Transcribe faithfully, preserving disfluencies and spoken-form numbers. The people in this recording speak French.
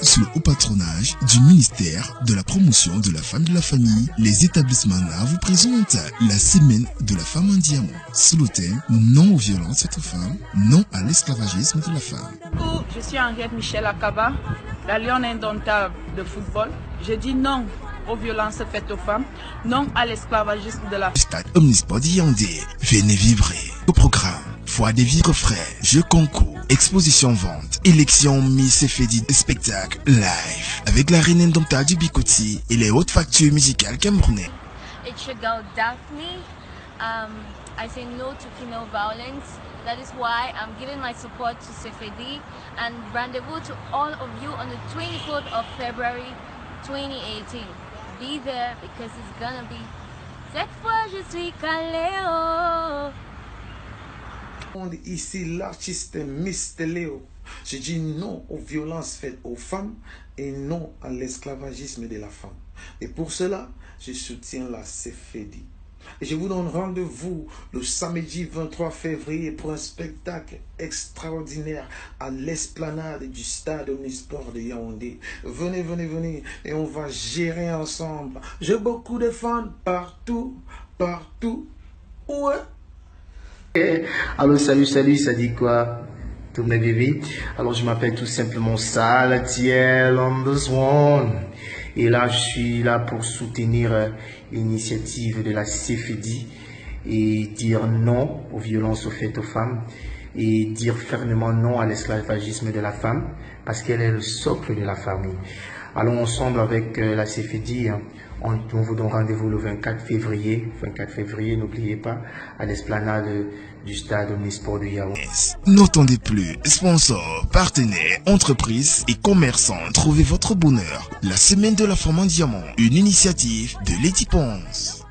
sous le haut patronage du ministère de la promotion de la femme et de la famille, les établissements N A vous présentent la semaine de la femme en diamant, sous le thème non aux violences faites aux femmes, non à l'esclavagisme de la femme. Je suis Henriette Michel Akaba, la lionne indomptable de football. Je dis non aux violences faites aux femmes, non à l'esclavagisme de la femme. Stade Omnisport Yaoundé, venez vibrer. Au programme, foire des vivres frais, jeux concours, exposition vente, élection Miss Efedi, spectacle live avec la reine indomptable du Bikoti et les hautes factures musicales camerounaises. It should go Daphne. Um, I say no to female violence. That is why I'm giving my support to Sefedi and rendezvous to all of you on the twenty-fourth of February twenty eighteen. Be there because it's gonna be. Cette fois je suis Caléo. Ici l'artiste Mister Léo. Je dis non aux violences faites aux femmes et non à l'esclavagisme de la femme. Et pour cela, je soutiens la Sefedi. Et je vous donne rendez-vous le samedi vingt-trois février pour un spectacle extraordinaire à l'esplanade du stade Omnisport de Yaoundé. Venez, venez, venez et on va gérer ensemble. J'ai beaucoup de fans partout, partout. Ouais. Alors salut, salut, ça dit quoi? Tous mes bébés. Alors je m'appelle tout simplement Salatiel on the Swan. Et là, je suis là pour soutenir euh, l'initiative de la Sefedi et dire non aux violences faites aux femmes et dire fermement non à l'esclavagisme de la femme parce qu'elle est le socle de la famille. Allons ensemble avec euh, la Sefedi. Hein. On, on vous donne rendez-vous le vingt-quatre février. vingt-quatre février, n'oubliez pas, à l'esplanade du stade Omnisport de Yaoundé. N'entendez plus, sponsors, partenaires, entreprises et commerçants, trouvez votre bonheur. La semaine de la femme en diamant, une initiative de Lady Ponce.